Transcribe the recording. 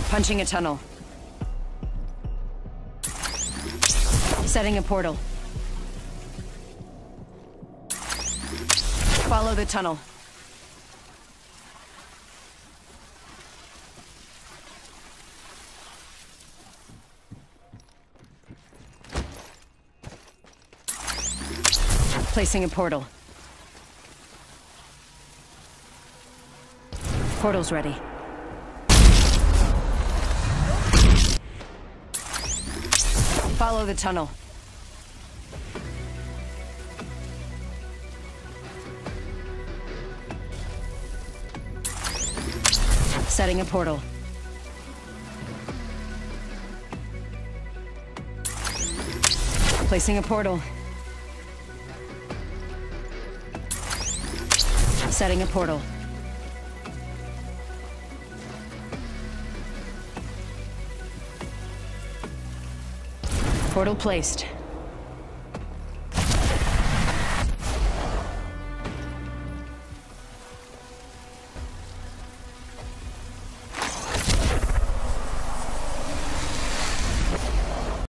Punching a tunnel. Setting a portal. Follow the tunnel. Placing a portal. Portal's ready. Follow the tunnel. Setting a portal. Placing a portal. Setting a portal. Portal placed.